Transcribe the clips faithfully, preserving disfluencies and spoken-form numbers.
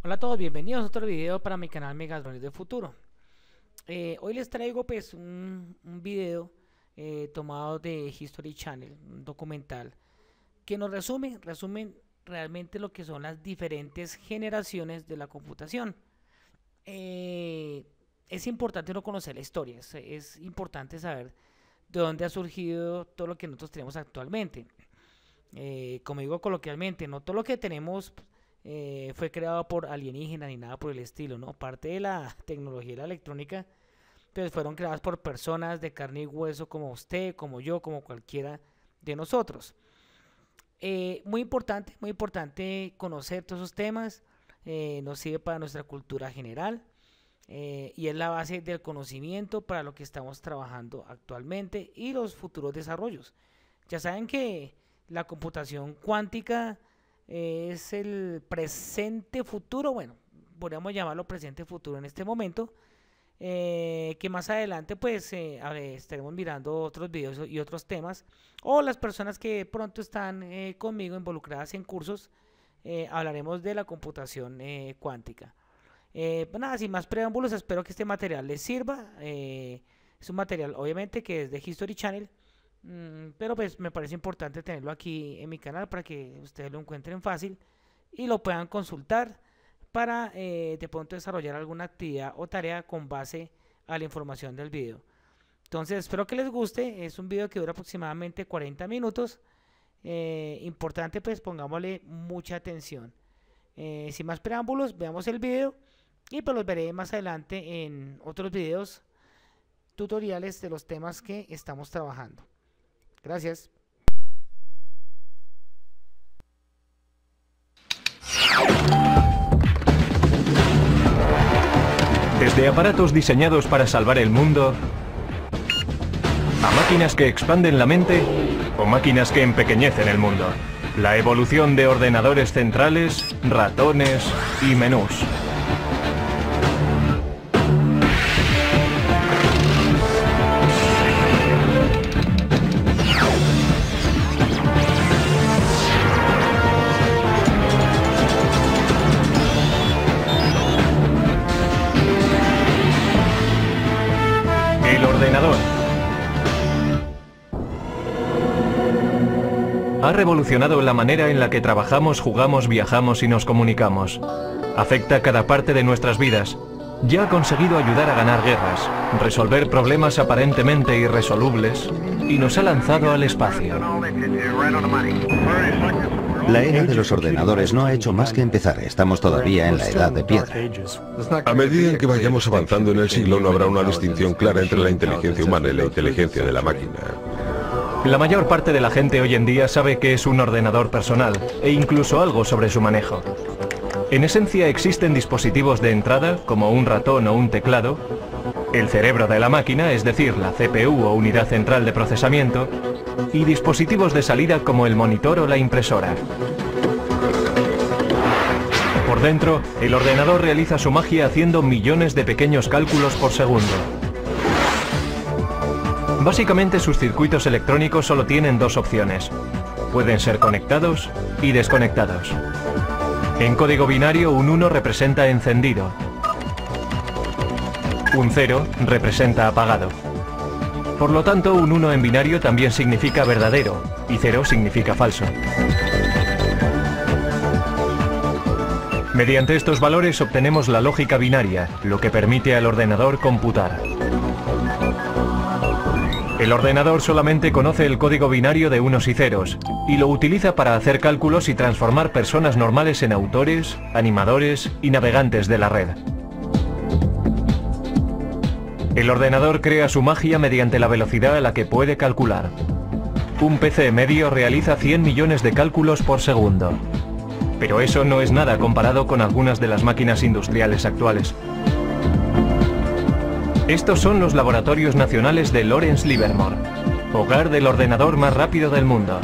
Hola a todos, bienvenidos a otro video para mi canal Megadrones del Futuro. Eh, hoy les traigo pues un, un video eh, tomado de History Channel, un documental que nos resume, resumen realmente lo que son las diferentes generaciones de la computación. Eh, es importante no conocer la historia, es, es importante saber de dónde ha surgido todo lo que nosotros tenemos actualmente. Eh, como digo coloquialmente, no todo lo que tenemos Eh, fue creado por alienígenas ni nada por el estilo, ¿no? Parte de la tecnología y la electrónica, pues fueron creadas por personas de carne y hueso como usted, como yo, como cualquiera de nosotros. Eh, muy importante, muy importante conocer todos esos temas, eh, nos sirve para nuestra cultura general eh, y es la base del conocimiento para lo que estamos trabajando actualmente y los futuros desarrollos. Ya saben que la computación cuántica es el presente futuro, bueno, podríamos llamarlo presente futuro en este momento, eh, que más adelante pues eh, a ver, estaremos mirando otros videos y otros temas, o las personas que pronto están eh, conmigo involucradas en cursos, eh, hablaremos de la computación eh, cuántica. Eh, pues nada, sin más preámbulos, espero que este material les sirva. Eh, es un material obviamente que es de History Channel, pero pues me parece importante tenerlo aquí en mi canal para que ustedes lo encuentren fácil y lo puedan consultar para eh, de pronto desarrollar alguna actividad o tarea con base a la información del video. Entonces espero que les guste, es un video que dura aproximadamente cuarenta minutos, eh, importante pues pongámosle mucha atención. Eh, sin más preámbulos, veamos el video y pues los veré más adelante en otros videos tutoriales de los temas que estamos trabajando. Gracias. Desde aparatos diseñados para salvar el mundo, a máquinas que expanden la mente o máquinas que empequeñecen el mundo. La evolución de ordenadores centrales, ratones y menús. Ha revolucionado la manera en la que trabajamos, jugamos, viajamos y nos comunicamos. Afecta cada parte de nuestras vidas. Ya ha conseguido ayudar a ganar guerras, resolver problemas aparentemente irresolubles y nos ha lanzado al espacio. La era de los ordenadores no ha hecho más que empezar. Estamos todavía en la edad de piedra. A medida en que vayamos avanzando en el siglo, no habrá una distinción clara entre la inteligencia humana y la inteligencia de la máquina. La mayor parte de la gente hoy en día sabe qué es un ordenador personal, e incluso algo sobre su manejo. En esencia existen dispositivos de entrada, como un ratón o un teclado, el cerebro de la máquina, es decir, la C P U o unidad central de procesamiento, y dispositivos de salida como el monitor o la impresora. Por dentro, el ordenador realiza su magia haciendo millones de pequeños cálculos por segundo. Básicamente sus circuitos electrónicos solo tienen dos opciones. Pueden ser conectados y desconectados. En código binario, un uno representa encendido. Un cero representa apagado. Por lo tanto, un uno en binario también significa verdadero y cero significa falso. Mediante estos valores obtenemos la lógica binaria, lo que permite al ordenador computar. El ordenador solamente conoce el código binario de unos y ceros, y lo utiliza para hacer cálculos y transformar personas normales en autores, animadores y navegantes de la red. El ordenador crea su magia mediante la velocidad a la que puede calcular. Un P C medio realiza cien millones de cálculos por segundo. Pero eso no es nada comparado con algunas de las máquinas industriales actuales. Estos son los laboratorios nacionales de Lawrence Livermore, hogar del ordenador más rápido del mundo.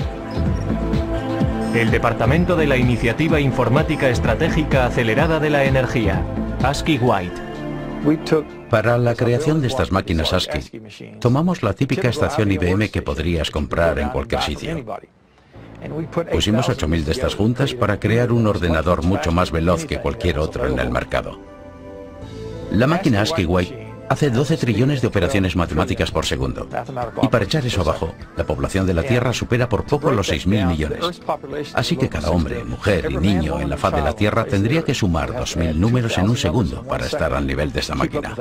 El Departamento de la Iniciativa Informática Estratégica Acelerada de la Energía, ASCII White. Para la creación de estas máquinas ASCII, tomamos la típica estación I B M que podrías comprar en cualquier sitio. Pusimos ocho mil de estas juntas para crear un ordenador mucho más veloz que cualquier otro en el mercado. La máquina ASCII-White hace doce trillones de operaciones matemáticas por segundo. Y para echar eso abajo, la población de la Tierra supera por poco los seis mil millones. Así que cada hombre, mujer y niño en la faz de la Tierra tendría que sumar dos mil números en un segundo para estar al nivel de esta máquina.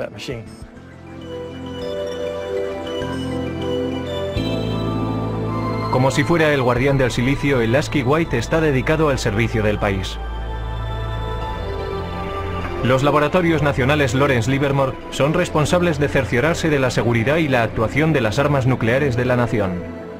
Como si fuera el guardián del silicio, el ASCII-White está dedicado al servicio del país. Los laboratorios nacionales Lawrence Livermore son responsables de cerciorarse de la seguridad y la actuación de las armas nucleares de la nación.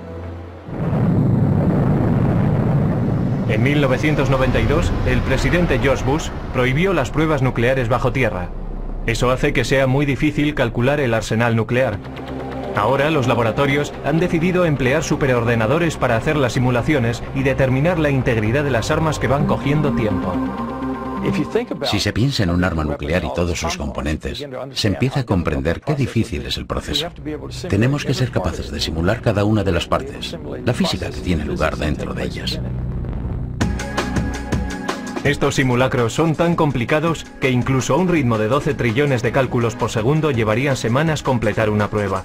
En mil novecientos noventa y dos, el presidente George Bush prohibió las pruebas nucleares bajo tierra. Eso hace que sea muy difícil calcular el arsenal nuclear. Ahora los laboratorios han decidido emplear superordenadores para hacer las simulaciones y determinar la integridad de las armas que van cogiendo tiempo. Si se piensa en un arma nuclear y todos sus componentes, se empieza a comprender qué difícil es el proceso. Tenemos que ser capaces de simular cada una de las partes, la física que tiene lugar dentro de ellas. Estos simulacros son tan complicados que incluso a un ritmo de doce trillones de cálculos por segundo llevarían semanas completar una prueba.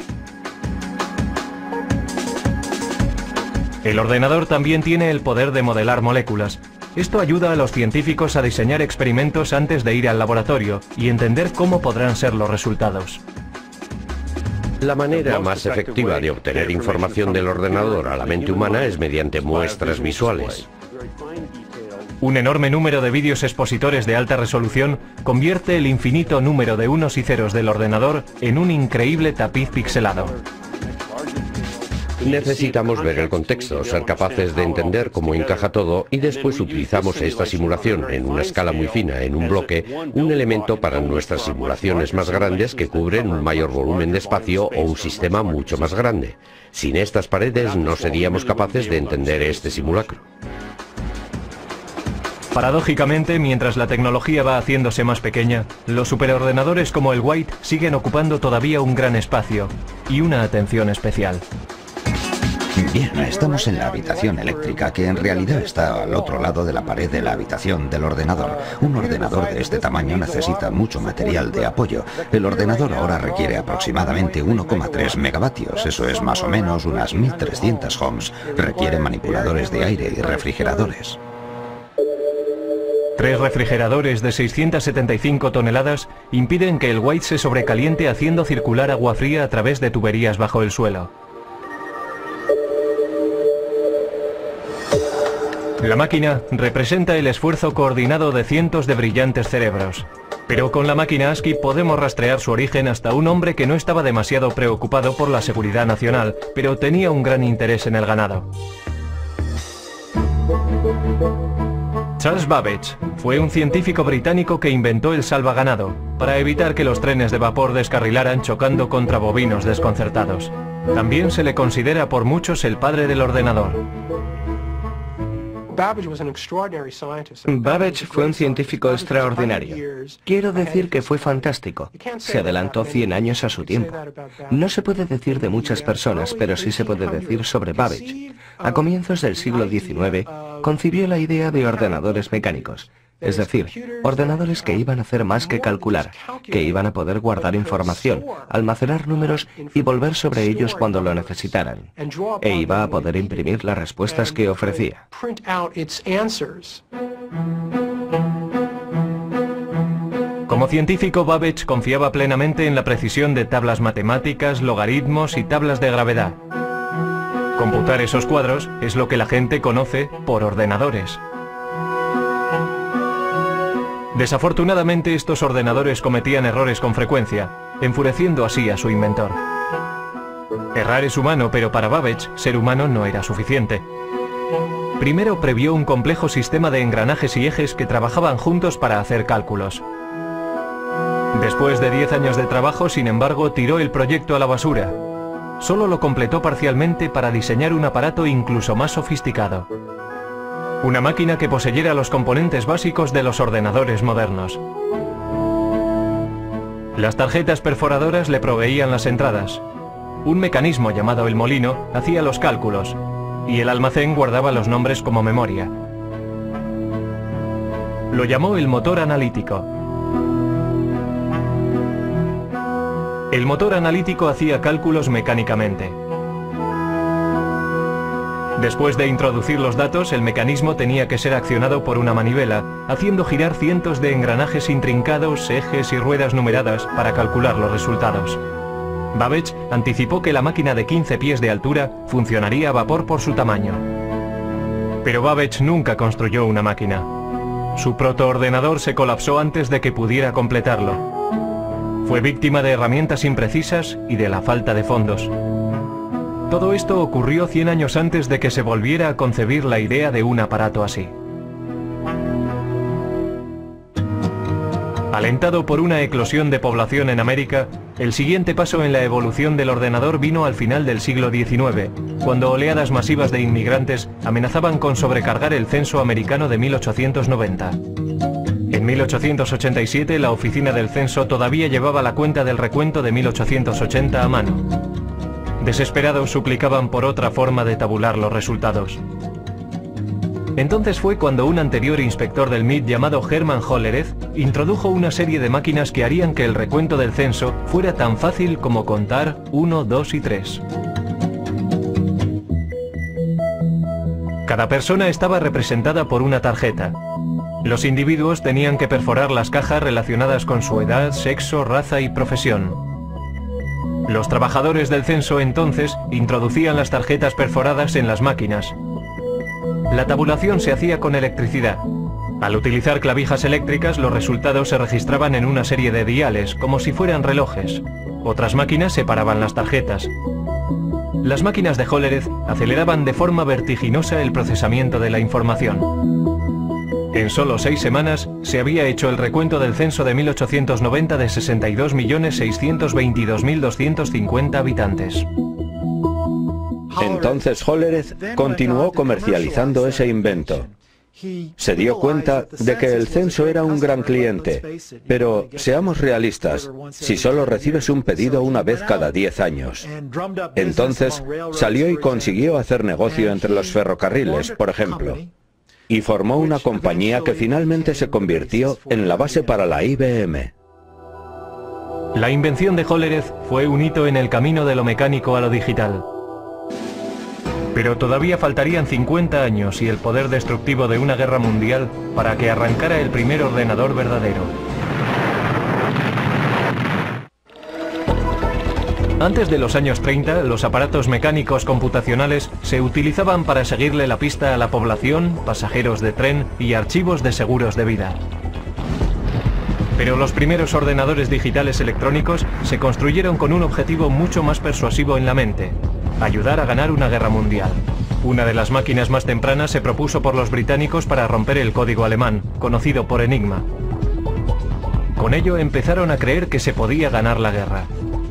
El ordenador también tiene el poder de modelar moléculas. Esto ayuda a los científicos a diseñar experimentos antes de ir al laboratorio y entender cómo podrán ser los resultados. La manera más efectiva de obtener información del ordenador a la mente humana es mediante muestras visuales. Un enorme número de vídeos expositores de alta resolución convierte el infinito número de unos y ceros del ordenador en un increíble tapiz pixelado. Necesitamos ver el contexto, ser capaces de entender cómo encaja todo y después utilizamos esta simulación en una escala muy fina, en un bloque, un elemento para nuestras simulaciones más grandes que cubren un mayor volumen de espacio o un sistema mucho más grande. Sin estas paredes no seríamos capaces de entender este simulacro. Paradójicamente, mientras la tecnología va haciéndose más pequeña, los superordenadores como el White siguen ocupando todavía un gran espacio y una atención especial. Bien, estamos en la habitación eléctrica, que en realidad está al otro lado de la pared de la habitación del ordenador. Un ordenador de este tamaño necesita mucho material de apoyo. El ordenador ahora requiere aproximadamente uno coma tres megavatios, eso es más o menos unas mil trescientas ohms. Requiere manipuladores de aire y refrigeradores. Tres refrigeradores de seiscientas setenta y cinco toneladas impiden que el White se sobrecaliente haciendo circular agua fría a través de tuberías bajo el suelo. La máquina representa el esfuerzo coordinado de cientos de brillantes cerebros. Pero con la máquina ASCII podemos rastrear su origen hasta un hombre que no estaba demasiado preocupado por la seguridad nacional, pero tenía un gran interés en el ganado. Charles Babbage fue un científico británico que inventó el salvaganado para evitar que los trenes de vapor descarrilaran chocando contra bovinos desconcertados. También se le considera por muchos el padre del ordenador. Babbage fue un científico extraordinario. Quiero decir que fue fantástico. Se adelantó cien años a su tiempo. No se puede decir de muchas personas, pero sí se puede decir sobre Babbage. A comienzos del siglo diecinueve, concibió la idea de ordenadores mecánicos. Es decir, ordenadores que iban a hacer más que calcular, que iban a poder guardar información, almacenar números y volver sobre ellos cuando lo necesitaran. E iba a poder imprimir las respuestas que ofrecía. Como científico, Babbage confiaba plenamente en la precisión de tablas matemáticas, logaritmos y tablas de gravedad. Computar esos cuadros es lo que la gente conoce por ordenadores. Desafortunadamente, estos ordenadores cometían errores con frecuencia, enfureciendo así a su inventor. Errar es humano, pero para Babbage, ser humano no era suficiente. Primero previó un complejo sistema de engranajes y ejes que trabajaban juntos para hacer cálculos. Después de diez años de trabajo, sin embargo, tiró el proyecto a la basura. Solo lo completó parcialmente para diseñar un aparato incluso más sofisticado. Una máquina que poseyera los componentes básicos de los ordenadores modernos. Las tarjetas perforadoras le proveían las entradas. Un mecanismo llamado el molino hacía los cálculos. y el almacén guardaba los nombres como memoria. Lo llamó el motor analítico. El motor analítico hacía cálculos mecánicamente. Después de introducir los datos, el mecanismo tenía que ser accionado por una manivela, haciendo girar cientos de engranajes intrincados, ejes y ruedas numeradas para calcular los resultados. Babbage anticipó que la máquina de quince pies de altura funcionaría a vapor por su tamaño. Pero Babbage nunca construyó una máquina. Su protoordenador se colapsó antes de que pudiera completarlo. Fue víctima de herramientas imprecisas y de la falta de fondos. Todo esto ocurrió cien años antes de que se volviera a concebir la idea de un aparato así. Alentado por una eclosión de población en América, el siguiente paso en la evolución del ordenador vino al final del siglo diecinueve, cuando oleadas masivas de inmigrantes amenazaban con sobrecargar el censo americano de mil ochocientos noventa. En mil ochocientos ochenta y siete la oficina del censo todavía llevaba la cuenta del recuento de mil ochocientos ochenta a mano. Desesperados suplicaban por otra forma de tabular los resultados. Entonces fue cuando un anterior inspector del M I T llamado Hermann Hollerith introdujo una serie de máquinas que harían que el recuento del censo fuera tan fácil como contar uno, dos y tres. Cada persona estaba representada por una tarjeta. Los individuos tenían que perforar las cajas relacionadas con su edad, sexo, raza y profesión. Los trabajadores del censo entonces introducían las tarjetas perforadas en las máquinas. La tabulación se hacía con electricidad. Al utilizar clavijas eléctricas, los resultados se registraban en una serie de diales, como si fueran relojes. Otras máquinas separaban las tarjetas. Las máquinas de Hollerith aceleraban de forma vertiginosa el procesamiento de la información. En solo seis semanas se había hecho el recuento del censo de mil ochocientos noventa de sesenta y dos millones seiscientos veintidós mil doscientos cincuenta habitantes. Entonces Hollerith continuó comercializando ese invento. Se dio cuenta de que el censo era un gran cliente, pero seamos realistas, si solo recibes un pedido una vez cada diez años. Entonces salió y consiguió hacer negocio entre los ferrocarriles, por ejemplo, y formó una compañía que finalmente se convirtió en la base para la I B M. La invención de Hollerith fue un hito en el camino de lo mecánico a lo digital. Pero todavía faltarían cincuenta años y el poder destructivo de una guerra mundial para que arrancara el primer ordenador verdadero. Antes de los años treinta, los aparatos mecánicos computacionales se utilizaban para seguirle la pista a la población, pasajeros de tren y archivos de seguros de vida. Pero los primeros ordenadores digitales electrónicos se construyeron con un objetivo mucho más persuasivo en la mente: ayudar a ganar una guerra mundial. Una de las máquinas más tempranas se propuso por los británicos para romper el código alemán, conocido por Enigma. Con ello empezaron a creer que se podía ganar la guerra.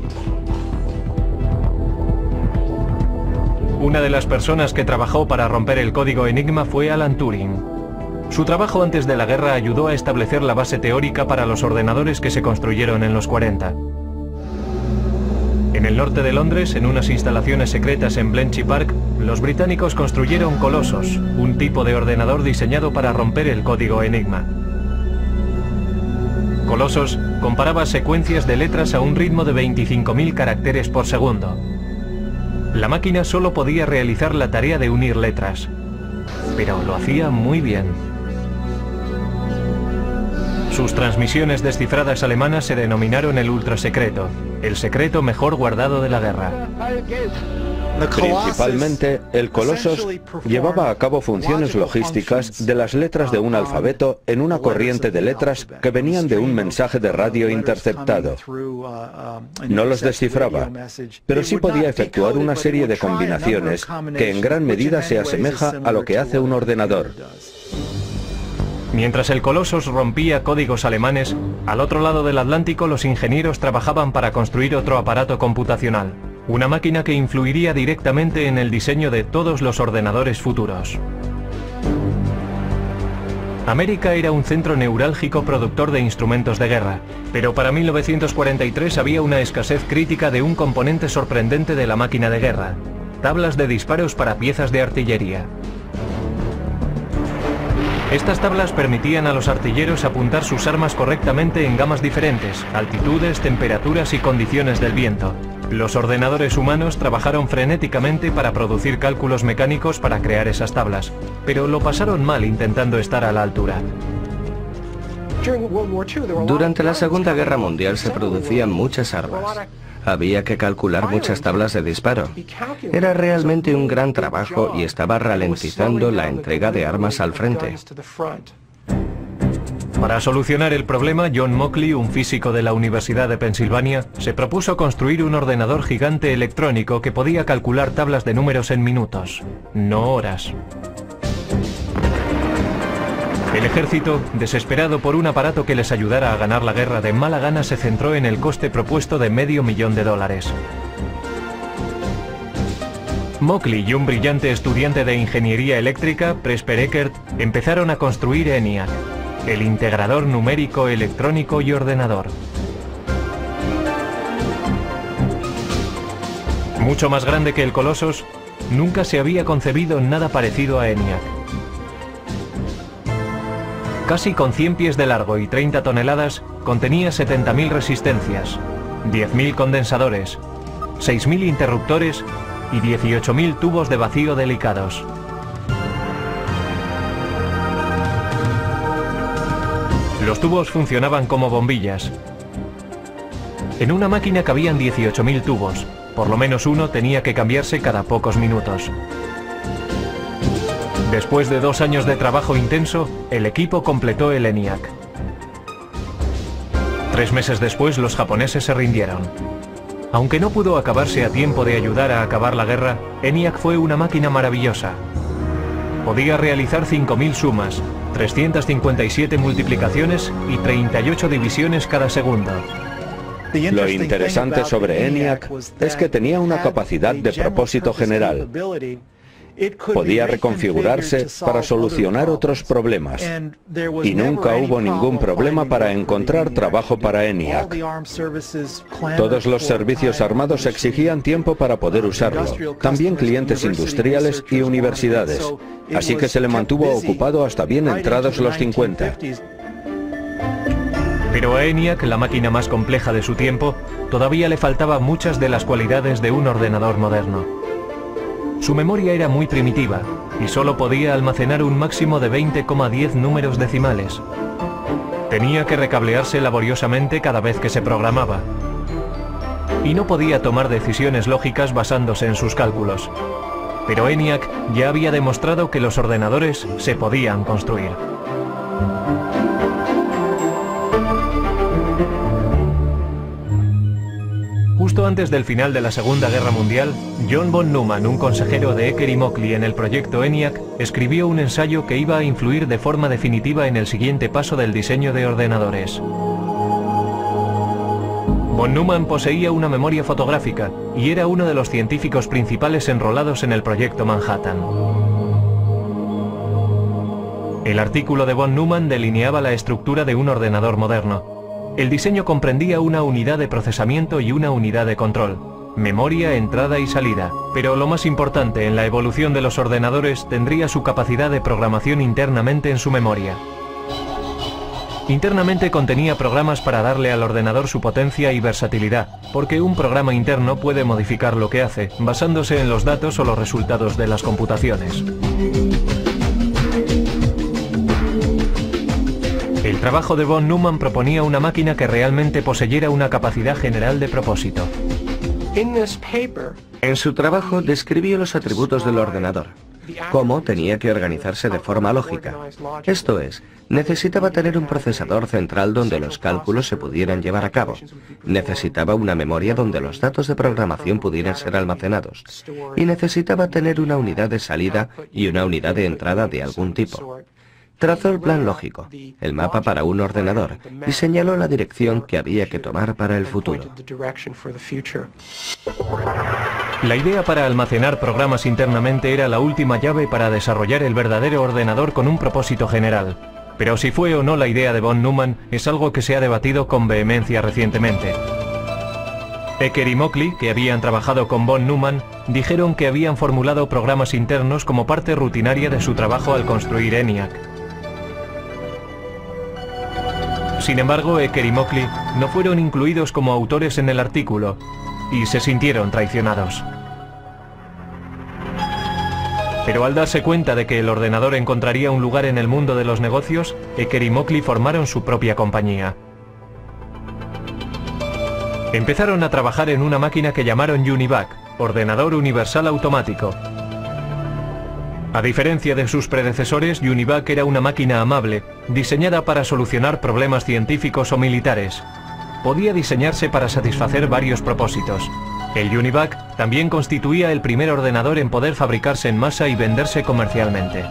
Una de las personas que trabajó para romper el código Enigma fue Alan Turing. Su trabajo antes de la guerra ayudó a establecer la base teórica para los ordenadores que se construyeron en los cuarenta. En el norte de Londres, en unas instalaciones secretas en Bletchley Park, los británicos construyeron Colossus, un tipo de ordenador diseñado para romper el código Enigma. Colossus comparaba secuencias de letras a un ritmo de veinticinco mil caracteres por segundo. La máquina solo podía realizar la tarea de unir letras, pero lo hacía muy bien. Sus transmisiones descifradas alemanas se denominaron el ultrasecreto, el secreto mejor guardado de la guerra. Principalmente, el Colossus llevaba a cabo funciones logísticas de las letras de un alfabeto en una corriente de letras que venían de un mensaje de radio interceptado. No los descifraba, pero sí podía efectuar una serie de combinaciones que en gran medida se asemeja a lo que hace un ordenador. Mientras el Colossus rompía códigos alemanes, al otro lado del Atlántico los ingenieros trabajaban para construir otro aparato computacional, una máquina que influiría directamente en el diseño de todos los ordenadores futuros. América era un centro neurálgico productor de instrumentos de guerra, pero para mil novecientos cuarenta y tres había una escasez crítica de un componente sorprendente de la máquina de guerra: tablas de disparos para piezas de artillería. Estas tablas permitían a los artilleros apuntar sus armas correctamente en gamas diferentes, altitudes, temperaturas y condiciones del viento. Los ordenadores humanos trabajaron frenéticamente para producir cálculos mecánicos para crear esas tablas, pero lo pasaron mal intentando estar a la altura. Durante la Segunda Guerra Mundial se producían muchas armas. Había que calcular muchas tablas de disparo. Era realmente un gran trabajo y estaba ralentizando la entrega de armas al frente. Para solucionar el problema, John Mauchly, un físico de la Universidad de Pensilvania, se propuso construir un ordenador gigante electrónico que podía calcular tablas de números en minutos, no horas. El ejército, desesperado por un aparato que les ayudara a ganar la guerra, de mala gana se centró en el coste propuesto de medio millón de dólares. Mauchly y un brillante estudiante de ingeniería eléctrica, Presper Eckert, empezaron a construir ENIAC, el integrador numérico, electrónico y ordenador. Mucho más grande que el Colossus, nunca se había concebido nada parecido a ENIAC. Casi con cien pies de largo y treinta toneladas, contenía setenta mil resistencias, diez mil condensadores, seis mil interruptores y dieciocho mil tubos de vacío delicados. Los tubos funcionaban como bombillas. En una máquina cabían dieciocho mil tubos, por lo menos uno tenía que cambiarse cada pocos minutos. Después de dos años de trabajo intenso, el equipo completó el ENIAC. Tres meses después, los japoneses se rindieron. Aunque no pudo acabarse a tiempo de ayudar a acabar la guerra, ENIAC fue una máquina maravillosa. Podía realizar cinco mil sumas, trescientas cincuenta y siete multiplicaciones y treinta y ocho divisiones cada segundo. Lo interesante sobre ENIAC es que tenía una capacidad de propósito general. Podía reconfigurarse para solucionar otros problemas, y nunca hubo ningún problema para encontrar trabajo para ENIAC. Todos los servicios armados exigían tiempo para poder usarlo, también clientes industriales y universidades, así que se le mantuvo ocupado hasta bien entrados los cincuenta. Pero a ENIAC, la máquina más compleja de su tiempo, todavía le faltaban muchas de las cualidades de un ordenador moderno. Su memoria era muy primitiva y solo podía almacenar un máximo de veinte coma diez números decimales. Tenía que recablearse laboriosamente cada vez que se programaba. Y no podía tomar decisiones lógicas basándose en sus cálculos. Pero ENIAC ya había demostrado que los ordenadores se podían construir. Justo antes del final de la Segunda Guerra Mundial, John von Neumann, un consejero de Eckert y Mauchly en el proyecto ENIAC, escribió un ensayo que iba a influir de forma definitiva en el siguiente paso del diseño de ordenadores. Von Neumann poseía una memoria fotográfica y era uno de los científicos principales enrolados en el proyecto Manhattan. El artículo de von Neumann delineaba la estructura de un ordenador moderno. El diseño comprendía una unidad de procesamiento y una unidad de control, memoria, entrada y salida, pero lo más importante en la evolución de los ordenadores tendría su capacidad de programación internamente en su memoria. Internamente contenía programas para darle al ordenador su potencia y versatilidad, porque un programa interno puede modificar lo que hace, basándose en los datos o los resultados de las computaciones. El trabajo de von Neumann proponía una máquina que realmente poseyera una capacidad general de propósito. En su trabajo describió los atributos del ordenador, cómo tenía que organizarse de forma lógica. Esto es, necesitaba tener un procesador central donde los cálculos se pudieran llevar a cabo. Necesitaba una memoria donde los datos de programación pudieran ser almacenados. Y necesitaba tener una unidad de salida y una unidad de entrada de algún tipo. Trazó el plan lógico, el mapa para un ordenador, y señaló la dirección que había que tomar para el futuro. La idea para almacenar programas internamente era la última llave para desarrollar el verdadero ordenador con un propósito general. Pero si fue o no la idea de von Neumann es algo que se ha debatido con vehemencia recientemente. Ecker y Mockley, que habían trabajado con von Neumann, dijeron que habían formulado programas internos como parte rutinaria de su trabajo al construir ENIAC. Sin embargo, Ecker y Mockley no fueron incluidos como autores en el artículo y se sintieron traicionados. Pero al darse cuenta de que el ordenador encontraría un lugar en el mundo de los negocios, Ecker y Mockley formaron su propia compañía. Empezaron a trabajar en una máquina que llamaron UNIVAC, Ordenador Universal Automático. A diferencia de sus predecesores, UNIVAC era una máquina amable, diseñada para solucionar problemas científicos o militares. Podía diseñarse para satisfacer varios propósitos. El UNIVAC también constituía el primer ordenador en poder fabricarse en masa y venderse comercialmente.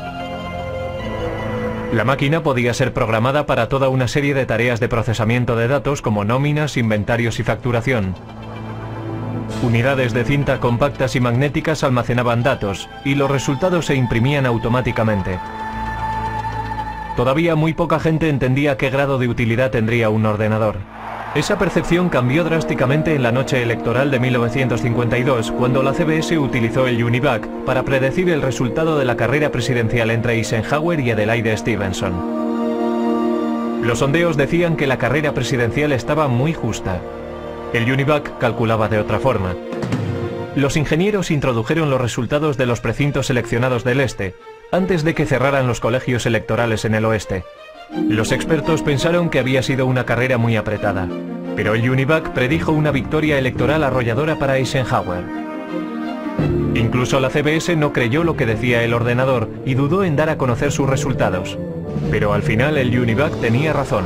La máquina podía ser programada para toda una serie de tareas de procesamiento de datos como nóminas, inventarios y facturación. Unidades de cinta compactas y magnéticas almacenaban datos y los resultados se imprimían automáticamente. Todavía muy poca gente entendía qué grado de utilidad tendría un ordenador. Esa percepción cambió drásticamente en la noche electoral de mil novecientos cincuenta y dos, cuando la C B S utilizó el UNIVAC para predecir el resultado de la carrera presidencial entre Eisenhower y Adelaide Stevenson. Los sondeos decían que la carrera presidencial estaba muy justa. El UNIVAC calculaba de otra forma. Los ingenieros introdujeron los resultados de los precintos seleccionados del este, antes de que cerraran los colegios electorales en el oeste. Los expertos pensaron que había sido una carrera muy apretada, pero el UNIVAC predijo una victoria electoral arrolladora para Eisenhower. Incluso la C B S no creyó lo que decía el ordenador y dudó en dar a conocer sus resultados. Pero al final el UNIVAC tenía razón.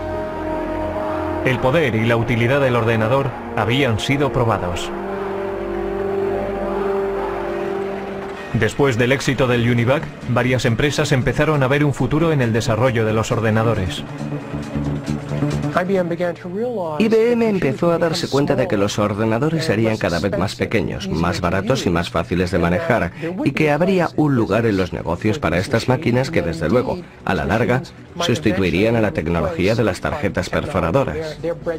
El poder y la utilidad del ordenador habían sido probados. Después del éxito del UNIVAC, varias empresas empezaron a ver un futuro en el desarrollo de los ordenadores. I B M empezó a darse cuenta de que los ordenadores serían cada vez más pequeños, más baratos y más fáciles de manejar, y que habría un lugar en los negocios para estas máquinas que, desde luego, a la larga, sustituirían a la tecnología de las tarjetas perforadoras.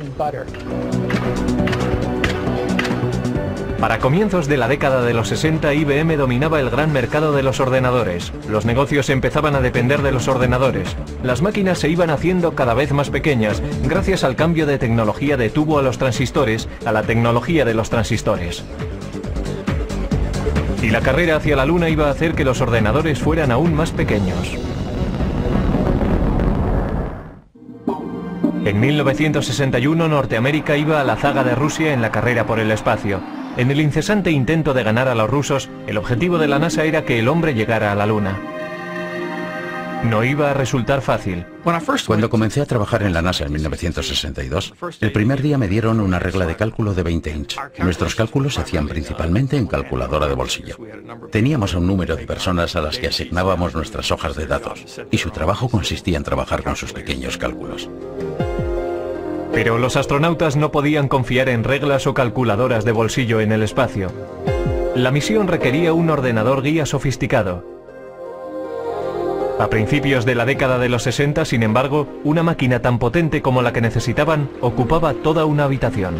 Para comienzos de la década de los sesenta, I B M dominaba el gran mercado de los ordenadores. Los negocios empezaban a depender de los ordenadores. Las máquinas se iban haciendo cada vez más pequeñas, gracias al cambio de tecnología de tubo a los transistores, a la tecnología de los transistores. Y la carrera hacia la luna iba a hacer que los ordenadores fueran aún más pequeños. En mil novecientos sesenta y uno, Norteamérica iba a la zaga de Rusia en la carrera por el espacio. En el incesante intento de ganar a los rusos, el objetivo de la NASA era que el hombre llegara a la Luna. No iba a resultar fácil. Cuando comencé a trabajar en la NASA en mil novecientos sesenta y dos, el primer día me dieron una regla de cálculo de veinte inch. Nuestros cálculos se hacían principalmente en calculadora de bolsillo. Teníamos un número de personas a las que asignábamos nuestras hojas de datos, y su trabajo consistía en trabajar con sus pequeños cálculos. Pero los astronautas no podían confiar en reglas o calculadoras de bolsillo en el espacio. La misión requería un ordenador guía sofisticado. A principios de la década de los sesenta, sin embargo, una máquina tan potente como la que necesitaban ocupaba toda una habitación.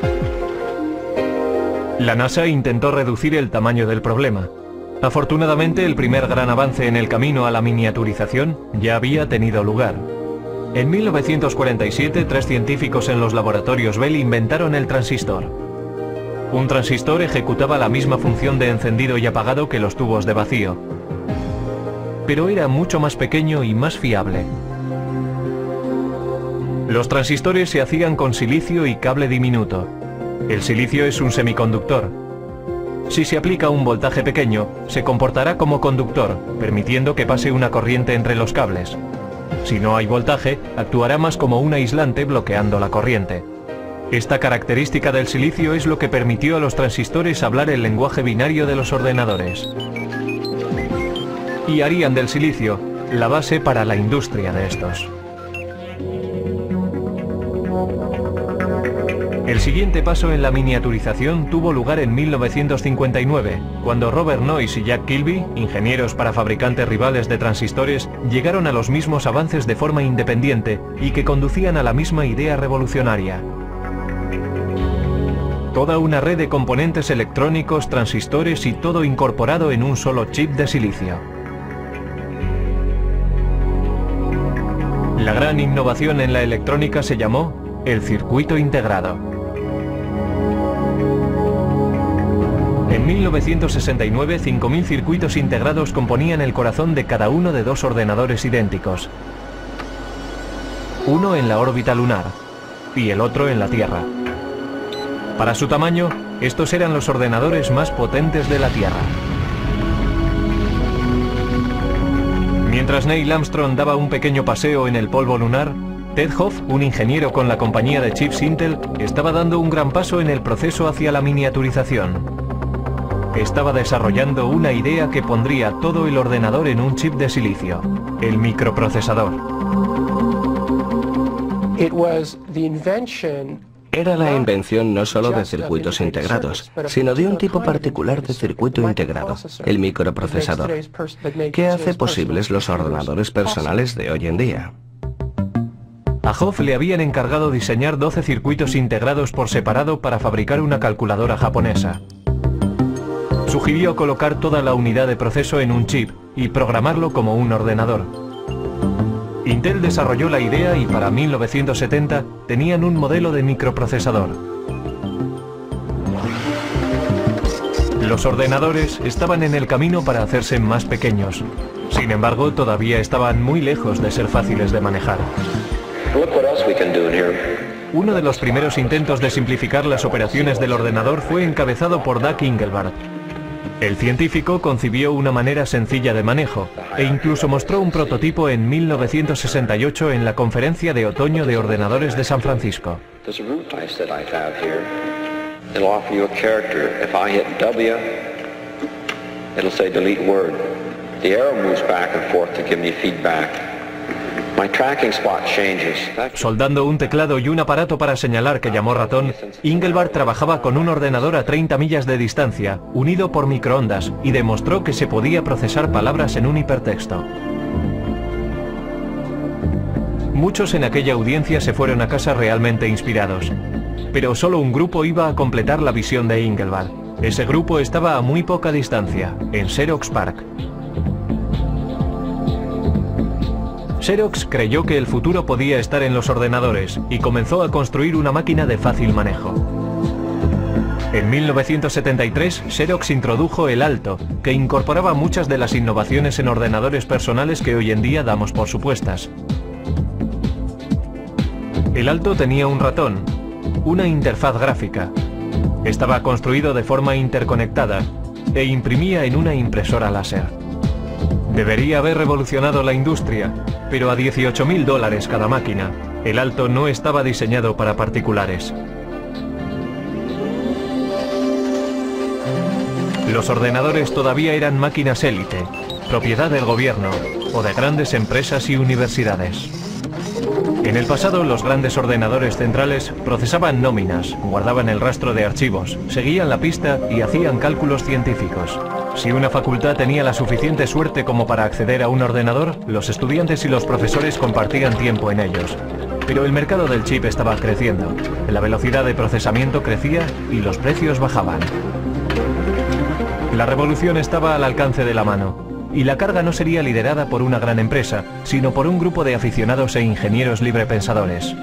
La NASA intentó reducir el tamaño del problema. Afortunadamente, el primer gran avance en el camino a la miniaturización ya había tenido lugar. En mil novecientos cuarenta y siete, tres científicos en los laboratorios Bell inventaron el transistor. Un transistor ejecutaba la misma función de encendido y apagado que los tubos de vacío, pero era mucho más pequeño y más fiable. Los transistores se hacían con silicio y cable diminuto. El silicio es un semiconductor. Si se aplica un voltaje pequeño, se comportará como conductor, permitiendo que pase una corriente entre los cables. Si no hay voltaje, actuará más como un aislante bloqueando la corriente. Esta característica del silicio es lo que permitió a los transistores hablar el lenguaje binario de los ordenadores. Y harían del silicio la base para la industria de estos. El siguiente paso en la miniaturización tuvo lugar en mil novecientos cincuenta y nueve, cuando Robert Noyce y Jack Kilby, ingenieros para fabricantes rivales de transistores, llegaron a los mismos avances de forma independiente y que conducían a la misma idea revolucionaria. Toda una red de componentes electrónicos, transistores y todo incorporado en un solo chip de silicio. La gran innovación en la electrónica se llamó el circuito integrado. En mil novecientos sesenta y nueve, cinco mil circuitos integrados componían el corazón de cada uno de dos ordenadores idénticos. Uno en la órbita lunar y el otro en la Tierra. Para su tamaño, estos eran los ordenadores más potentes de la Tierra. Mientras Neil Armstrong daba un pequeño paseo en el polvo lunar, Ted Hoff, un ingeniero con la compañía de chips Intel, estaba dando un gran paso en el proceso hacia la miniaturización. Estaba desarrollando una idea que pondría todo el ordenador en un chip de silicio, el microprocesador. Era la invención no solo de circuitos integrados, sino de un tipo particular de circuito integrado, el microprocesador, que hace posibles los ordenadores personales de hoy en día. A Hoff le habían encargado diseñar doce circuitos integrados por separado para fabricar una calculadora japonesa. Sugirió colocar toda la unidad de proceso en un chip y programarlo como un ordenador. Intel desarrolló la idea y para mil novecientos setenta tenían un modelo de microprocesador. Los ordenadores estaban en el camino para hacerse más pequeños. Sin embargo, todavía estaban muy lejos de ser fáciles de manejar. Uno de los primeros intentos de simplificar las operaciones del ordenador fue encabezado por Doug Engelbart. El científico concibió una manera sencilla de manejo e incluso mostró un prototipo en mil novecientos sesenta y ocho en la Conferencia de Otoño de Ordenadores de San Francisco. Soldando un teclado y un aparato para señalar que llamó ratón, Engelbart trabajaba con un ordenador a treinta millas de distancia, unido por microondas, y demostró que se podía procesar palabras en un hipertexto. Muchos en aquella audiencia se fueron a casa realmente inspirados, pero solo un grupo iba a completar la visión de Engelbart. Ese grupo estaba a muy poca distancia, en Xerox PARC. Xerox creyó que el futuro podía estar en los ordenadores y comenzó a construir una máquina de fácil manejo. En mil novecientos setenta y tres, Xerox introdujo el Alto, que incorporaba muchas de las innovaciones en ordenadores personales que hoy en día damos por supuestas. El Alto tenía un ratón, una interfaz gráfica, estaba construido de forma interconectada e imprimía en una impresora láser. Debería haber revolucionado la industria, pero a dieciocho mil dólares cada máquina, el Alto no estaba diseñado para particulares. Los ordenadores todavía eran máquinas élite, propiedad del gobierno o de grandes empresas y universidades. En el pasado, los grandes ordenadores centrales procesaban nóminas, guardaban el rastro de archivos, seguían la pista y hacían cálculos científicos. Si una facultad tenía la suficiente suerte como para acceder a un ordenador, los estudiantes y los profesores compartían tiempo en ellos. Pero el mercado del chip estaba creciendo, la velocidad de procesamiento crecía y los precios bajaban. La revolución estaba al alcance de la mano. Y la carga no sería liderada por una gran empresa, sino por un grupo de aficionados e ingenieros librepensadores.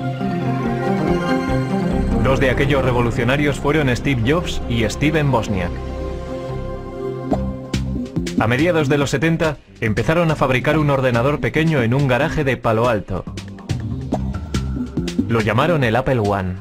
Dos de aquellos revolucionarios fueron Steve Jobs y Steven Wozniak. A mediados de los setenta, empezaron a fabricar un ordenador pequeño en un garaje de Palo Alto. Lo llamaron el Apple One.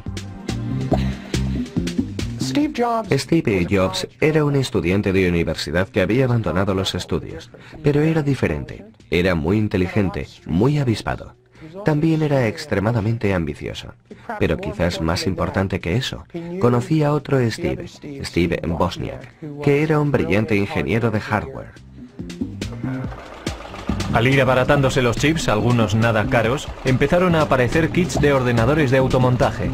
Steve Jobs era un estudiante de universidad que había abandonado los estudios, pero era diferente. Era muy inteligente, muy avispado. También era extremadamente ambicioso. Pero quizás más importante que eso, conocía a otro Steve, Steve Wozniak, que era un brillante ingeniero de hardware. Al ir abaratándose los chips, algunos nada caros, empezaron a aparecer kits de ordenadores de automontaje.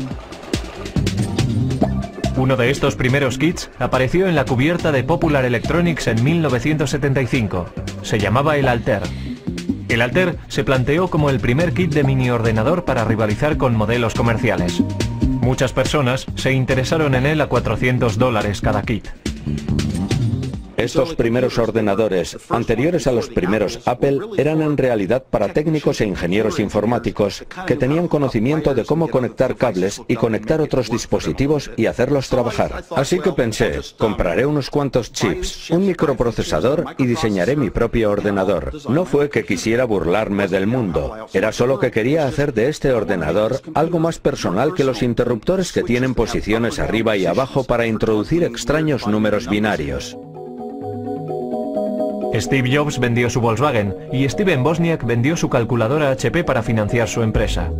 Uno de estos primeros kits apareció en la cubierta de Popular Electronics en mil novecientos setenta y cinco. Se llamaba el Altair. El Altair se planteó como el primer kit de mini ordenador para rivalizar con modelos comerciales. Muchas personas se interesaron en él a cuatrocientos dólares cada kit. Estos primeros ordenadores, anteriores a los primeros Apple, eran en realidad para técnicos e ingenieros informáticos que tenían conocimiento de cómo conectar cables y conectar otros dispositivos y hacerlos trabajar. Así que pensé, compraré unos cuantos chips, un microprocesador y diseñaré mi propio ordenador. No fue que quisiera burlarme del mundo, era solo que quería hacer de este ordenador algo más personal que los interruptores que tienen posiciones arriba y abajo para introducir extraños números binarios. Steve Jobs vendió su Volkswagen y Steven Wozniak vendió su calculadora H P para financiar su empresa.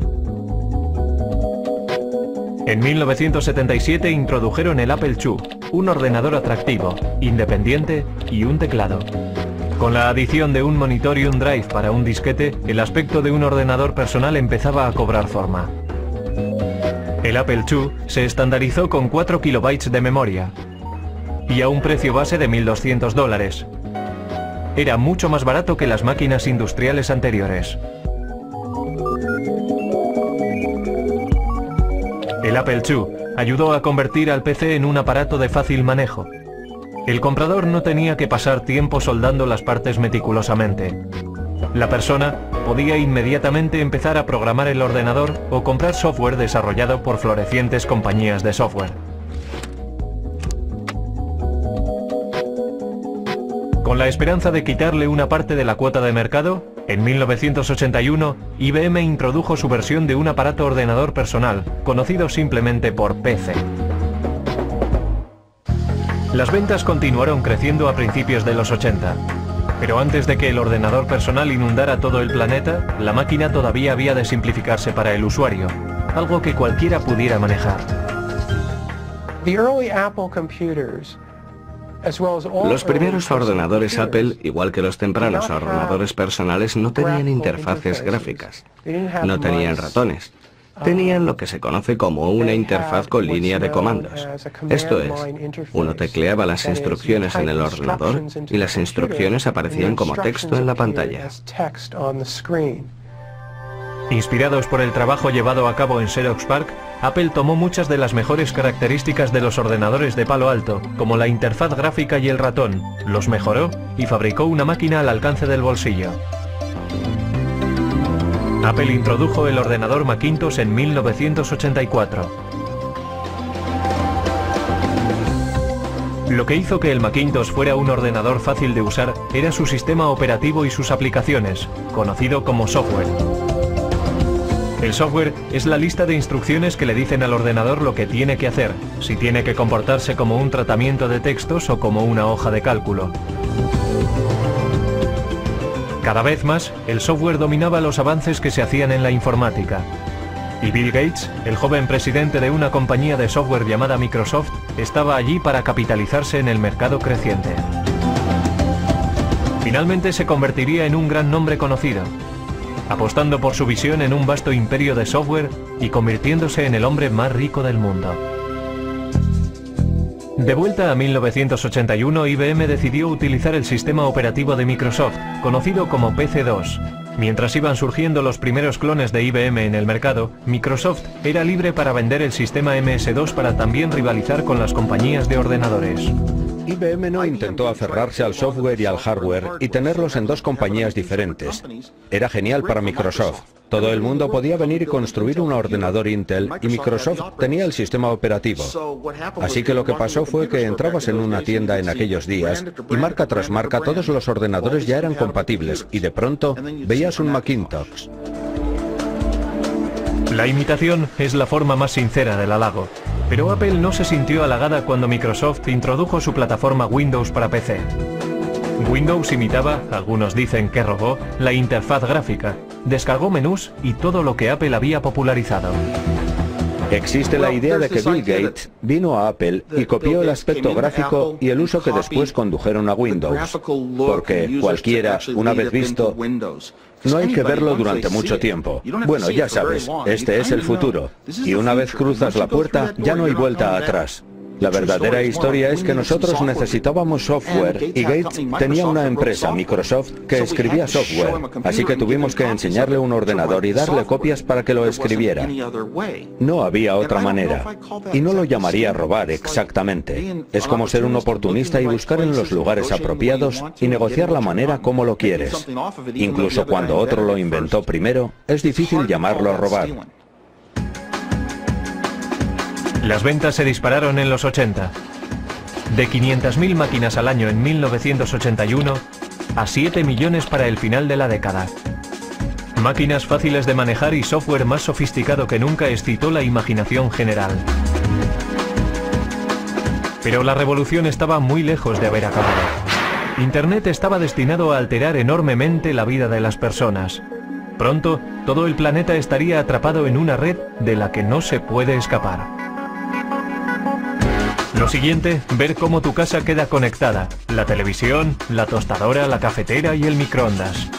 En mil novecientos setenta y siete introdujeron el Apple dos, un ordenador atractivo, independiente y un teclado. Con la adición de un monitor y un drive para un disquete, el aspecto de un ordenador personal empezaba a cobrar forma. El Apple dos se estandarizó con cuatro kilobytes de memoria y a un precio base de mil doscientos dólares. Era mucho más barato que las máquinas industriales anteriores. El Apple dos ayudó a convertir al P C en un aparato de fácil manejo. El comprador no tenía que pasar tiempo soldando las partes meticulosamente. La persona podía inmediatamente empezar a programar el ordenador o comprar software desarrollado por florecientes compañías de software. Con la esperanza de quitarle una parte de la cuota de mercado, en mil novecientos ochenta y uno, I B M introdujo su versión de un aparato ordenador personal, conocido simplemente por P C. Las ventas continuaron creciendo a principios de los ochenta, pero antes de que el ordenador personal inundara todo el planeta, la máquina todavía había de simplificarse para el usuario, algo que cualquiera pudiera manejar. Los primeros ordenadores Apple, igual que los tempranos ordenadores personales, no tenían interfaces gráficas, no tenían ratones. Tenían lo que se conoce como una interfaz con línea de comandos. Esto es, uno tecleaba las instrucciones en el ordenador y las instrucciones aparecían como texto en la pantalla. Inspirados por el trabajo llevado a cabo en Xerox PARC, Apple tomó muchas de las mejores características de los ordenadores de Palo Alto, como la interfaz gráfica y el ratón, los mejoró y fabricó una máquina al alcance del bolsillo. Apple introdujo el ordenador Macintosh en mil novecientos ochenta y cuatro. Lo que hizo que el Macintosh fuera un ordenador fácil de usar era su sistema operativo y sus aplicaciones, conocido como software. El software es la lista de instrucciones que le dicen al ordenador lo que tiene que hacer, si tiene que comportarse como un tratamiento de textos o como una hoja de cálculo. Cada vez más, el software dominaba los avances que se hacían en la informática. Y Bill Gates, el joven presidente de una compañía de software llamada Microsoft, estaba allí para capitalizarse en el mercado creciente. Finalmente se convertiría en un gran nombre conocido, apostando por su visión en un vasto imperio de software y convirtiéndose en el hombre más rico del mundo. De vuelta a mil novecientos ochenta y uno, I B M decidió utilizar el sistema operativo de Microsoft, conocido como P C dos. Mientras iban surgiendo los primeros clones de I B M en el mercado, Microsoft era libre para vender el sistema M S dos para también rivalizar con las compañías de ordenadores. I B M no intentó aferrarse al software y al hardware y tenerlos en dos compañías diferentes. Era genial para Microsoft. Todo el mundo podía venir y construir un ordenador Intel y Microsoft tenía el sistema operativo. Así que lo que pasó fue que entrabas en una tienda en aquellos días y marca tras marca todos los ordenadores ya eran compatibles y de pronto veías un Macintosh. La imitación es la forma más sincera del halago, pero Apple no se sintió halagada cuando Microsoft introdujo su plataforma Windows para P C. Windows imitaba, algunos dicen que robó, la interfaz gráfica, descargó menús y todo lo que Apple había popularizado. Existe la idea de que Bill Gates vino a Apple y copió el aspecto gráfico y el uso que después condujeron a Windows, porque cualquiera, una vez visto, no hay que verlo durante mucho tiempo. Bueno, ya sabes, este es el futuro, y una vez cruzas la puerta ya no hay vuelta atrás. La verdadera historia es que nosotros necesitábamos software y Gates tenía una empresa, Microsoft, que escribía software, así que tuvimos que enseñarle un ordenador y darle copias para que lo escribiera. No había otra manera. Y no lo llamaría robar exactamente. Es como ser un oportunista y buscar en los lugares apropiados y negociar la manera como lo quieres. Incluso cuando otro lo inventó primero, es difícil llamarlo robar. Las ventas se dispararon en los ochenta. De quinientas mil máquinas al año en mil novecientos ochenta y uno a siete millones para el final de la década. Máquinas fáciles de manejar y software más sofisticado que nunca excitó la imaginación general. Pero la revolución estaba muy lejos de haber acabado. Internet estaba destinado a alterar enormemente la vida de las personas. Pronto, todo el planeta estaría atrapado en una red de la que no se puede escapar. Lo siguiente, ver cómo tu casa queda conectada. La televisión, la tostadora, la cafetera y el microondas.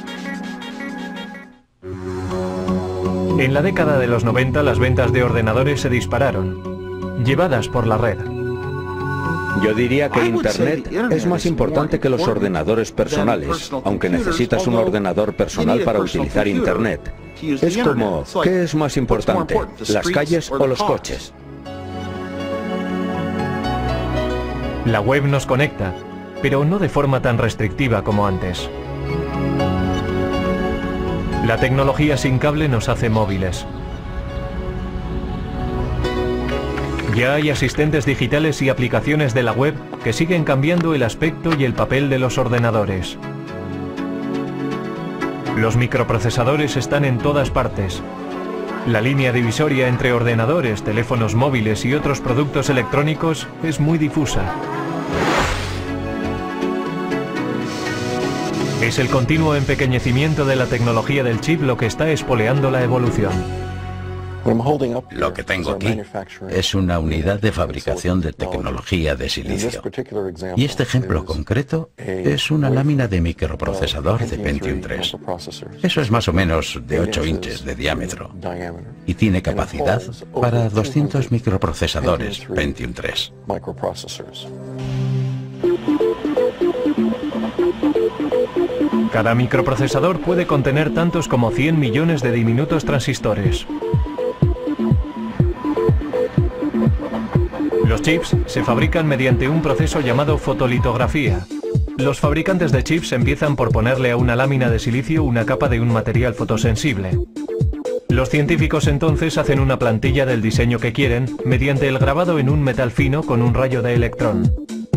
En la década de los noventa las ventas de ordenadores se dispararon, llevadas por la red. Yo diría que Internet es más importante que los ordenadores personales, aunque necesitas un ordenador personal para utilizar Internet. Es como, ¿qué es más importante? ¿Las calles o los coches? La web nos conecta, pero no de forma tan restrictiva como antes. La tecnología sin cable nos hace móviles. Ya hay asistentes digitales y aplicaciones de la web que siguen cambiando el aspecto y el papel de los ordenadores. Los microprocesadores están en todas partes. La línea divisoria entre ordenadores, teléfonos móviles y otros productos electrónicos es muy difusa. Es el continuo empequeñecimiento de la tecnología del chip lo que está espoleando la evolución. Lo que tengo aquí es una unidad de fabricación de tecnología de silicio. Y este ejemplo concreto es una lámina de microprocesador de Pentium tres. Eso es más o menos de ocho inches de diámetro. Y tiene capacidad para doscientos microprocesadores Pentium tres. Cada microprocesador puede contener tantos como cien millones de diminutos transistores. Los chips se fabrican mediante un proceso llamado fotolitografía. Los fabricantes de chips empiezan por ponerle a una lámina de silicio una capa de un material fotosensible. Los científicos entonces hacen una plantilla del diseño que quieren mediante el grabado en un metal fino con un rayo de electrón.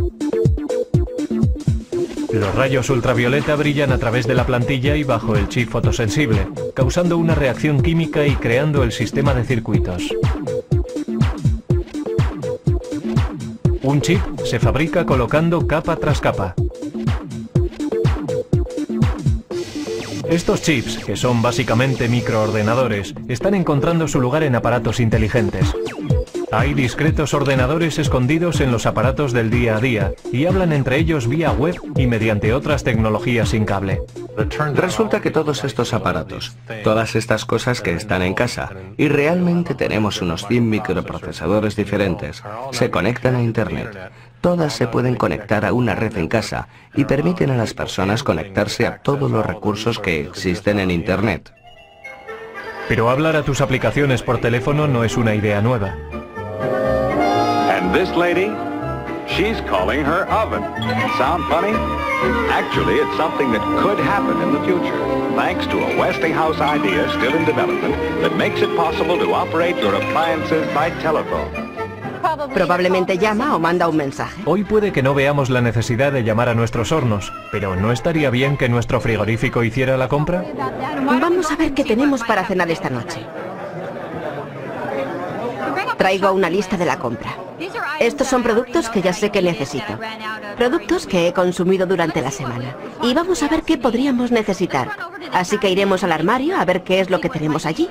Los rayos ultravioleta brillan a través de la plantilla y bajo el chip fotosensible, causando una reacción química y creando el sistema de circuitos. Un chip se fabrica colocando capa tras capa. Estos chips, que son básicamente microordenadores, están encontrando su lugar en aparatos inteligentes. Hay discretos ordenadores escondidos en los aparatos del día a día y hablan entre ellos vía web y mediante otras tecnologías sin cable. Resulta que todos estos aparatos, todas estas cosas que están en casa, y realmente tenemos unos cien microprocesadores diferentes, se conectan a Internet. Todas se pueden conectar a una red en casa y permiten a las personas conectarse a todos los recursos que existen en Internet. Pero hablar a tus aplicaciones por teléfono no es una idea nueva. And this lady, she's calling her oven. Sound funny? Actually, it's something that could happen in the future, thanks to a Westinghouse idea still in development that makes it possible to operate your appliances by telephone. Probablemente llama o manda un mensaje. Hoy puede que no veamos la necesidad de llamar a nuestros hornos, pero ¿no estaría bien que nuestro frigorífico hiciera la compra? Vamos a ver qué tenemos para cenar esta noche. Traigo una lista de la compra. Estos son productos que ya sé que necesito. Productos que he consumido durante la semana. Y vamos a ver qué podríamos necesitar. Así que iremos al armario a ver qué es lo que tenemos allí.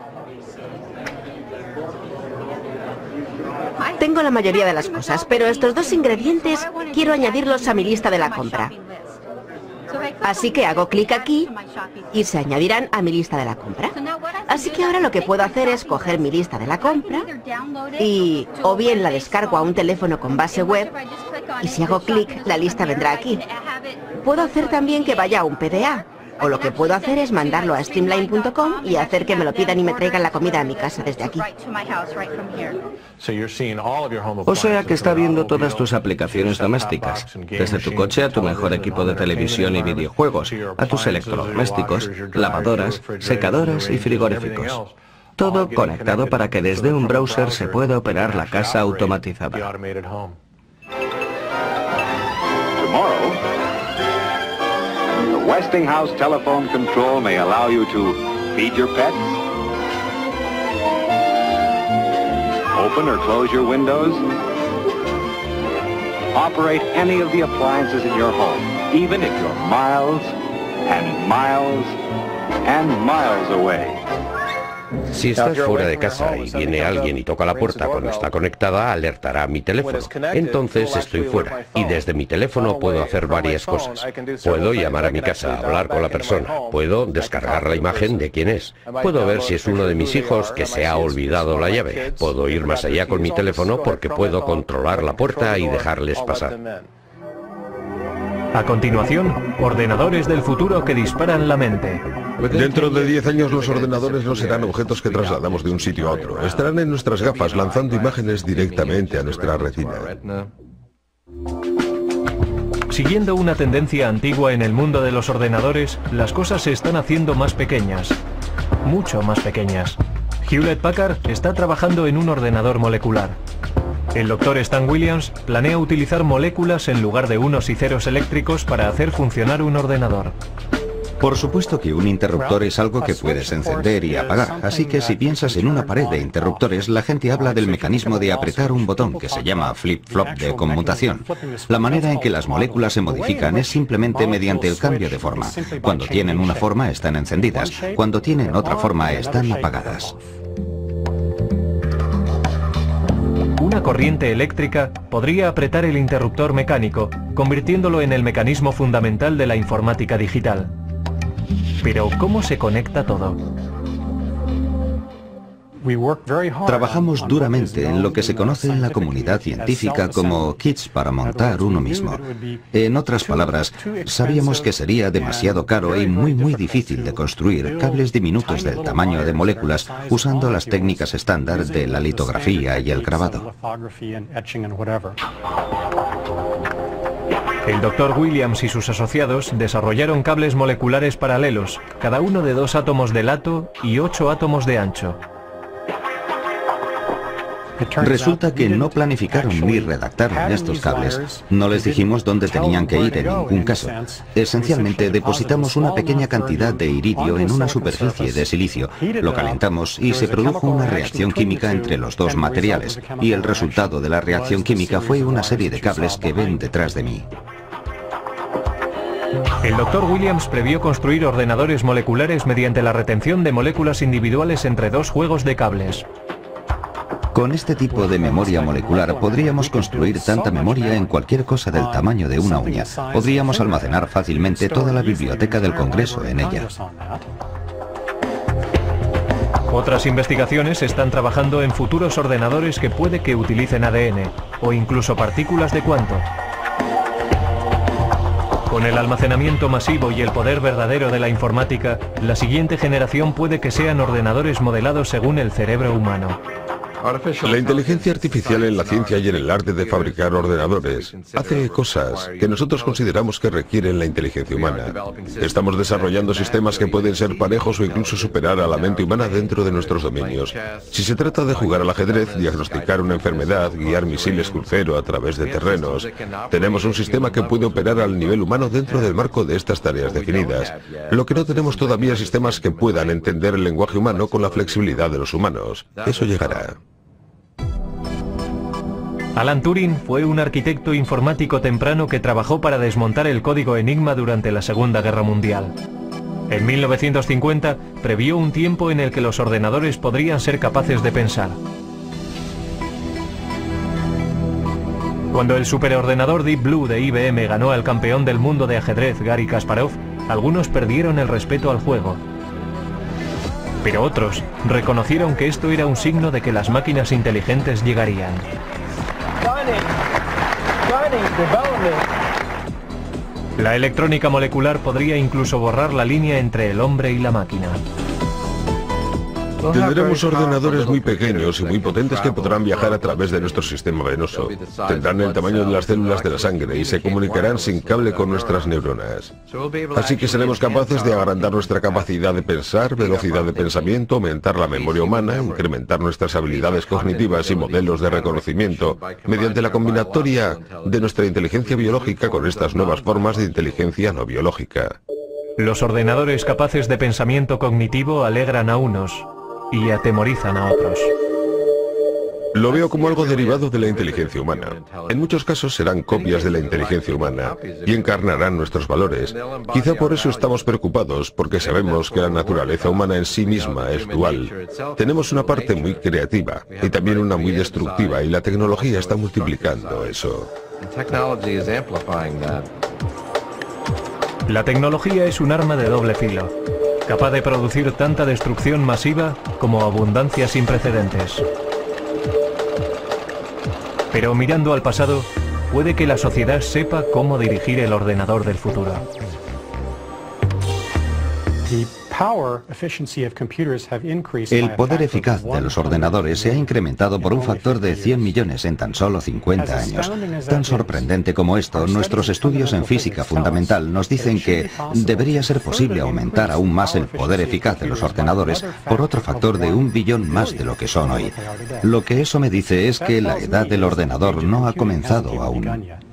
Tengo la mayoría de las cosas, pero estos dos ingredientes quiero añadirlos a mi lista de la compra. Así que hago clic aquí y se añadirán a mi lista de la compra. Así que ahora lo que puedo hacer es coger mi lista de la compra y o bien la descargo a un teléfono con base web y si hago clic la lista vendrá aquí. Puedo hacer también que vaya a un P D A. O lo que puedo hacer es mandarlo a streamline punto com y hacer que me lo pidan y me traigan la comida a mi casa desde aquí. O sea que está viendo todas tus aplicaciones domésticas, desde tu coche a tu mejor equipo de televisión y videojuegos, a tus electrodomésticos, lavadoras, secadoras y frigoríficos. Todo conectado para que desde un browser se pueda operar la casa automatizada. Westinghouse telephone control may allow you to feed your pets, open or close your windows, operate any of the appliances in your home, even if you're miles and miles and miles away. Si estás fuera de casa y viene alguien y toca la puerta cuando está conectada, alertará a mi teléfono. Entonces estoy fuera y desde mi teléfono puedo hacer varias cosas. Puedo llamar a mi casa, hablar con la persona, puedo descargar la imagen de quién es, puedo ver si es uno de mis hijos que se ha olvidado la llave, puedo ir más allá con mi teléfono porque puedo controlar la puerta y dejarles pasar. A continuación, ordenadores del futuro que disparan la mente. Dentro de diez años los ordenadores no serán objetos que trasladamos de un sitio a otro. Estarán en nuestras gafas lanzando imágenes directamente a nuestra retina. Siguiendo una tendencia antigua en el mundo de los ordenadores, las cosas se están haciendo más pequeñas. Mucho más pequeñas. Hewlett Packard está trabajando en un ordenador molecular. El doctor Stan Williams planea utilizar moléculas en lugar de unos y ceros eléctricos para hacer funcionar un ordenador. Por supuesto que un interruptor es algo que puedes encender y apagar, así que si piensas en una pared de interruptores, la gente habla del mecanismo de apretar un botón que se llama flip-flop de conmutación. La manera en que las moléculas se modifican es simplemente mediante el cambio de forma. Cuando tienen una forma están encendidas, cuando tienen otra forma están apagadas. Una corriente eléctrica podría apretar el interruptor mecánico, convirtiéndolo en el mecanismo fundamental de la informática digital. Pero, ¿cómo se conecta todo? Trabajamos duramente en lo que se conoce en la comunidad científica como kits para montar uno mismo. En otras palabras, sabíamos que sería demasiado caro y muy muy difícil de construir cables diminutos del tamaño de moléculas usando las técnicas estándar de la litografía y el grabado. El doctor Williams y sus asociados desarrollaron cables moleculares paralelos, cada uno de dos átomos de lato y ocho átomos de ancho. Resulta que no planificaron ni redactaron estos cables. No les dijimos dónde tenían que ir en ningún caso. Esencialmente depositamos una pequeña cantidad de iridio en una superficie de silicio, lo calentamos y se produjo una reacción química entre los dos materiales. Y el resultado de la reacción química fue una serie de cables que ven detrás de mí. El doctor Williams previó construir ordenadores moleculares mediante la retención de moléculas individuales entre dos juegos de cables. Con este tipo de memoria molecular podríamos construir tanta memoria en cualquier cosa del tamaño de una uña. Podríamos almacenar fácilmente toda la biblioteca del Congreso en ella. Otras investigaciones están trabajando en futuros ordenadores que puede que utilicen A D N o incluso partículas de cuanto. Con el almacenamiento masivo y el poder verdadero de la informática, la siguiente generación puede que sean ordenadores modelados según el cerebro humano. La inteligencia artificial en la ciencia y en el arte de fabricar ordenadores hace cosas que nosotros consideramos que requieren la inteligencia humana. Estamos desarrollando sistemas que pueden ser parejos o incluso superar a la mente humana dentro de nuestros dominios. Si se trata de jugar al ajedrez, diagnosticar una enfermedad, guiar misiles crucero a través de terrenos, tenemos un sistema que puede operar al nivel humano dentro del marco de estas tareas definidas. Lo que no tenemos todavía es sistemas que puedan entender el lenguaje humano con la flexibilidad de los humanos. Eso llegará. Alan Turing fue un arquitecto informático temprano que trabajó para desmontar el código Enigma durante la Segunda Guerra Mundial. En mil novecientos cincuenta previó un tiempo en el que los ordenadores podrían ser capaces de pensar. Cuando el superordenador Deep Blue de I B M ganó al campeón del mundo de ajedrez Garry Kasparov, algunos perdieron el respeto al juego. Pero otros reconocieron que esto era un signo de que las máquinas inteligentes llegarían. La electrónica molecular podría incluso borrar la línea entre el hombre y la máquina. Tendremos ordenadores muy pequeños y muy potentes que podrán viajar a través de nuestro sistema venoso. Tendrán el tamaño de las células de la sangre y se comunicarán sin cable con nuestras neuronas. Así que seremos capaces de agrandar nuestra capacidad de pensar, velocidad de pensamiento, aumentar la memoria humana, incrementar nuestras habilidades cognitivas y modelos de reconocimiento mediante la combinatoria de nuestra inteligencia biológica con estas nuevas formas de inteligencia no biológica. Los ordenadores capaces de pensamiento cognitivo alegran a unos y atemorizan a otros. Lo veo como algo derivado de la inteligencia humana. En muchos casos serán copias de la inteligencia humana y encarnarán nuestros valores. Quizá por eso estamos preocupados, porque sabemos que la naturaleza humana en sí misma es dual. Tenemos una parte muy creativa y también una muy destructiva, y la tecnología está multiplicando eso. La tecnología es un arma de doble filo, capaz de producir tanta destrucción masiva como abundancia sin precedentes. Pero mirando al pasado, puede que la sociedad sepa cómo dirigir el ordenador del futuro. El poder eficaz de los ordenadores se ha incrementado por un factor de cien millones en tan solo cincuenta años. Tan sorprendente como esto, nuestros estudios en física fundamental nos dicen que debería ser posible aumentar aún más el poder eficaz de los ordenadores por otro factor de un billón más de lo que son hoy. Lo que eso me dice es que la edad del ordenador no ha comenzado aún.